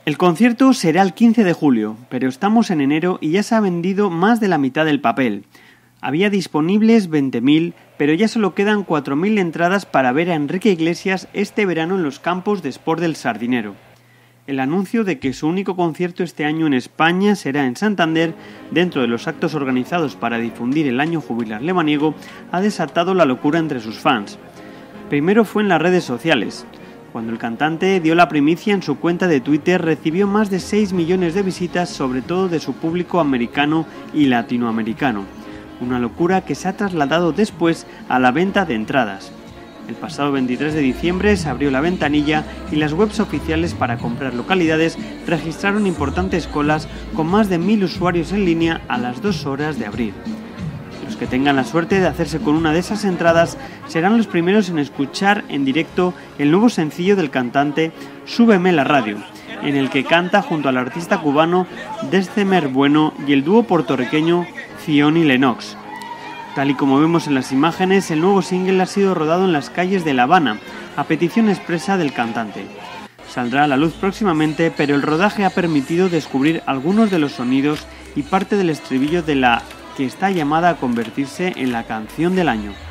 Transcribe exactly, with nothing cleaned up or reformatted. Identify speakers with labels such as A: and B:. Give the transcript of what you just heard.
A: El concierto será el quince de julio, pero estamos en enero y ya se ha vendido más de la mitad del papel. Había disponibles veinte mil, pero ya solo quedan cuatro mil entradas para ver a Enrique Iglesias este verano en los campos de Sport del Sardinero. El anuncio de que su único concierto este año en España será en Santander, dentro de los actos organizados para difundir el año jubilar lebaniego, ha desatado la locura entre sus fans. Primero fue en las redes sociales. Cuando el cantante dio la primicia en su cuenta de Twitter, recibió más de seis millones de visitas, sobre todo de su público americano y latinoamericano. Una locura que se ha trasladado después a la venta de entradas. El pasado veintitrés de diciembre se abrió la ventanilla y las webs oficiales para comprar localidades registraron importantes colas con más de mil usuarios en línea a las dos horas de abrir. Los que tengan la suerte de hacerse con una de esas entradas serán los primeros en escuchar en directo el nuevo sencillo del cantante Súbeme la radio, en el que canta junto al artista cubano Descemer Bueno y el dúo puertorriqueño Zion y Lennox. Tal y como vemos en las imágenes, el nuevo single ha sido rodado en las calles de La Habana, a petición expresa del cantante. Saldrá a la luz próximamente, pero el rodaje ha permitido descubrir algunos de los sonidos y parte del estribillo de la que está llamada a convertirse en la canción del año.